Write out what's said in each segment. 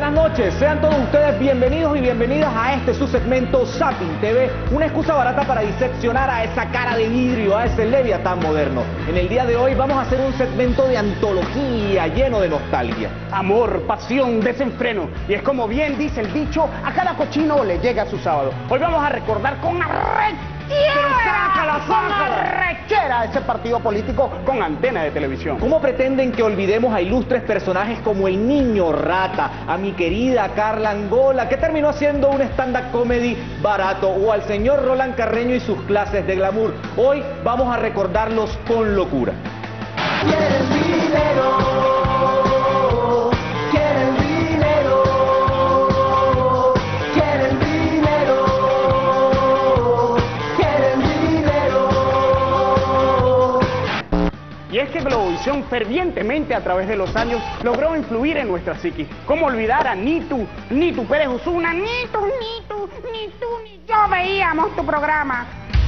Buenas noches, sean todos ustedes bienvenidos y bienvenidas a este su segmento Zapping TV, una excusa barata para diseccionar a esa cara de vidrio, a ese Leviatán moderno. En el día de hoy vamos a hacer un segmento de antología lleno de nostalgia. Amor, pasión, desenfreno. Y es como bien dice el dicho, a cada cochino le llega su sábado. Hoy vamos a recordar con arrechera ese partido político con antena de televisión. ¿Cómo pretenden que olvidemos a ilustres personajes como el Niño Rata, a mi querida Carla Angola, que terminó haciendo un stand-up comedy barato, o al señor Roland Carreño y sus clases de glamour? Hoy vamos a recordarlos con locura. Y es que Globovisión fervientemente a través de los años logró influir en nuestra psiquis. ¿Cómo olvidar a Nitu Pérez Osuna? Ni tú, ni yo veíamos tu programa.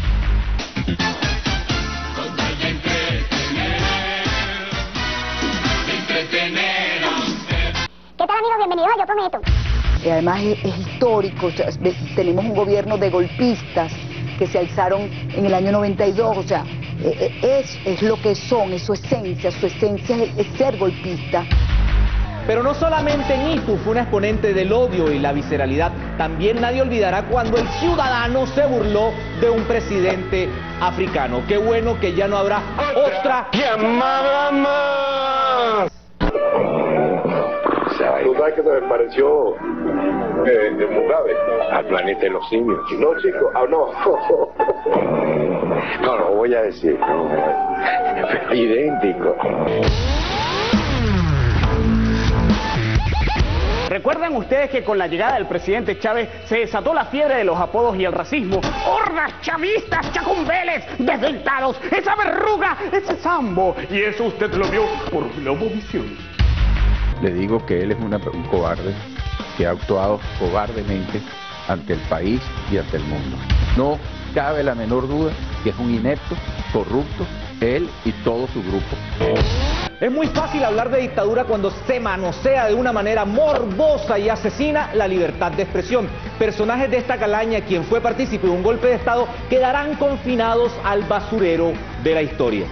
¿Qué tal, amigos? Bienvenidos a Yo Prometo. Además es histórico, o sea, tenemos un gobierno de golpistas que se alzaron en el año 92, o sea, es lo que son, es su esencia es ser golpista. Pero no solamente Nitu fue una exponente del odio y la visceralidad, también nadie olvidará cuando el ciudadano se burló de un presidente africano. Qué bueno que ya no habrá otra llamada más. ¿Tú sabes que se me pareció Mugabe? Al planeta de los simios. No, chico, no. No lo voy a decir, no. Idéntico. ¿Recuerdan ustedes que con la llegada del presidente Chávez se desató la fiebre de los apodos y el racismo? ¡Hordas chavistas, chacumbeles, desdentados, esa verruga, ese sambo! Y eso usted lo vio por Globovisión. Le digo que él es un cobarde, que ha actuado cobardemente ante el país y ante el mundo. No cabe la menor duda que es un inepto, corrupto, él y todo su grupo. Es muy fácil hablar de dictadura cuando se manosea de una manera morbosa y asesina la libertad de expresión. Personajes de esta calaña, quien fue partícipe de un golpe de Estado, quedarán confinados al basurero de la historia.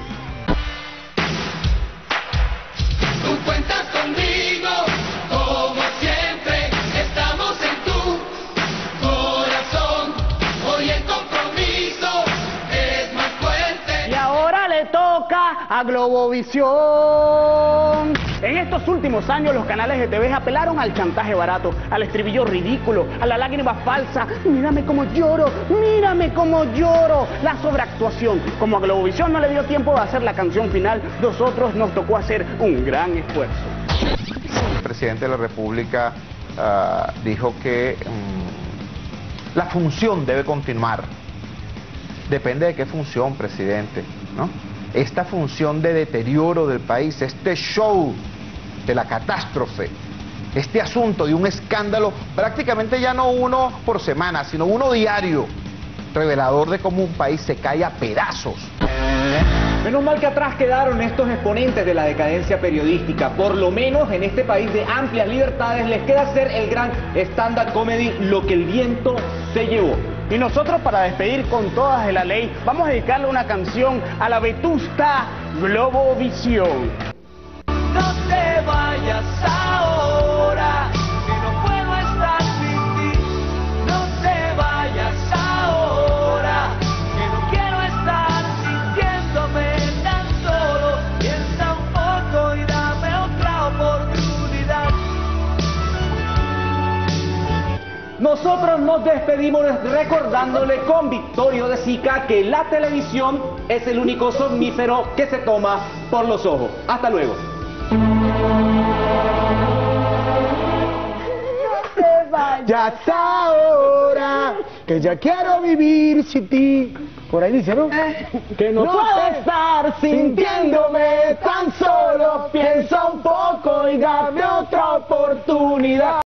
Tú cuentas conmigo, como siempre, estamos en tu corazón. Hoy el compromiso es más fuerte. Y ahora le toca a Globovisión. En estos últimos años los canales de TV apelaron al chantaje barato, al estribillo ridículo, a la lágrima falsa. Mírame cómo lloro, mírame cómo lloro. La sobreactuación. Como a Globovisión no le dio tiempo de hacer la canción final, nosotros nos tocó hacer un gran esfuerzo. El presidente de la República dijo que la función debe continuar. Depende de qué función, presidente, ¿no? Esta función de deterioro del país, este show de la catástrofe, este asunto de un escándalo, prácticamente ya no uno por semana, sino uno diario, revelador de cómo un país se cae a pedazos. Menos mal que atrás quedaron estos exponentes de la decadencia periodística. Por lo menos en este país de amplias libertades les queda hacer el gran stand-up comedy Lo que el viento se llevó. Y nosotros, para despedir con todas de la ley, vamos a dedicarle una canción a la vetusta Globovisión. No te vayas ahora, que no puedo estar sin ti. No te vayas ahora, que no quiero estar sintiéndome tan solo. Piensa un poco y dame otra oportunidad. Nosotros nos despedimos recordándole con Victorio de Sica que la televisión es el único somnífero que se toma por los ojos. Hasta luego. Ya está ahora, que ya quiero vivir sin ti. Por ahí dice, ¿no? Que no puedo estar sintiéndome tan solo. Piensa un poco y dame otra oportunidad.